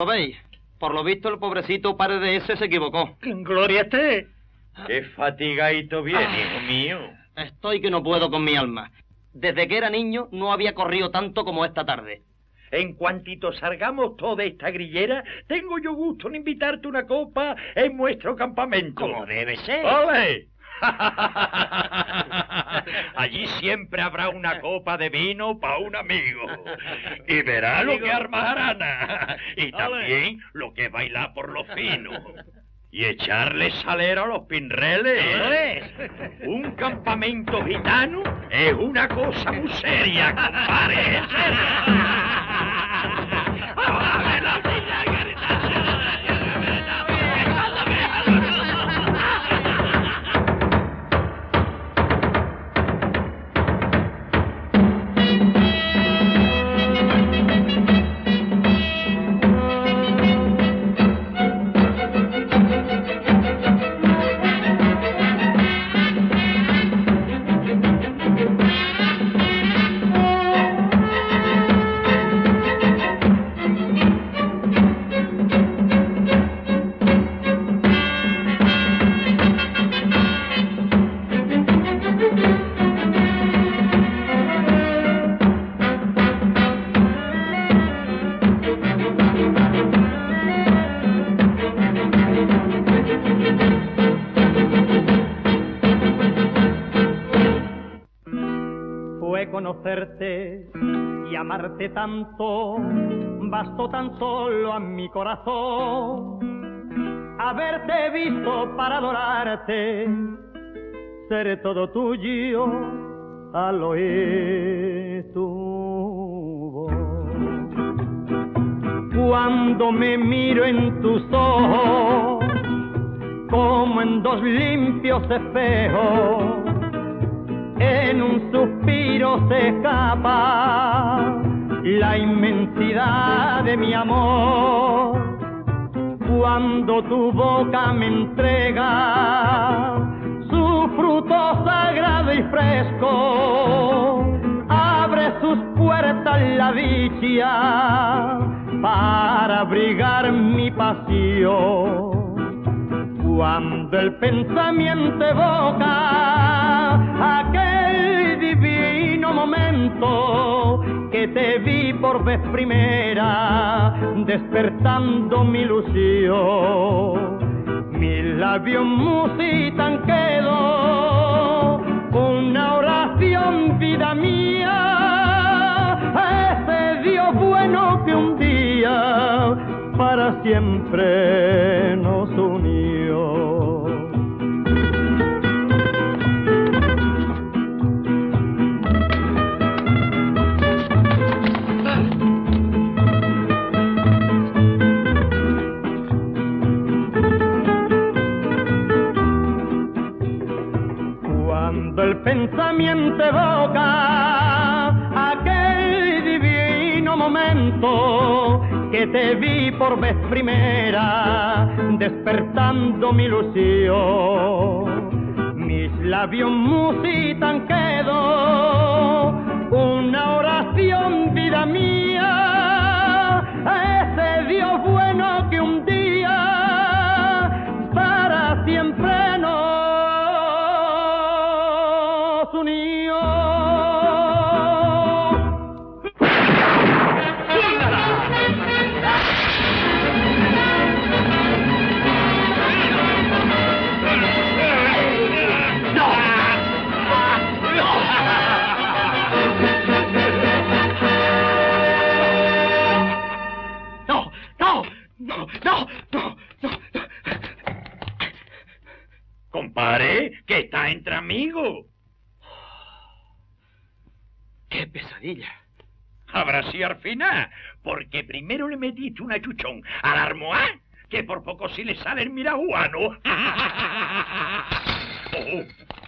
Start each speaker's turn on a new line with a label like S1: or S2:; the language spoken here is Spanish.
S1: ¿Lo veis? Por lo visto el pobrecito padre de ese se equivocó.
S2: ¡Gloria esté!
S3: ¡Qué fatigadito viene, hijo mío!
S1: Estoy que no puedo con mi alma. Desde que era niño no había corrido tanto como esta tarde.
S2: En cuantito salgamos toda esta grillera, tengo yo gusto en invitarte una copa en nuestro campamento.
S4: Como debe ser.
S2: ¡Ole! Allí siempre habrá una copa de vino para un amigo. Y verá lo que arma jarana. Y también lo que baila por lo fino. Y echarle salero a los pinreles. Un campamento gitano es una cosa muy seria, compadre.
S5: Conocerte y amarte tanto, bastó tan solo a mi corazón haberte visto para adorarte, seré todo tuyo al oír tu voz. Cuando me miro en tus ojos, como en dos limpios espejos, en un suspiro se escapa la inmensidad de mi amor. Cuando tu boca me entrega su fruto sagrado y fresco, abre sus puertas la dicha para abrigar mi pasión. Cuando el pensamiento evoca aquel divino momento que te vi por vez primera, despertando mi ilusión, mis labios musitan quedó una oración, vida mía, a ese Dios bueno que un día para siempre nos unió. Cuando el pensamiento evoca aquel divino momento que te vi por vez primera, despertando mi ilusión, mis labios musitan quedó una oración, vida mía, a ese Dios bueno que un día para siempre nos unió.
S2: Compadre, que está entre amigos.
S1: ¡Qué pesadilla!
S2: Habrá sido al final, porque primero le metiste una chuchón al almohad, que por poco si le sale el mirajuano. Oh.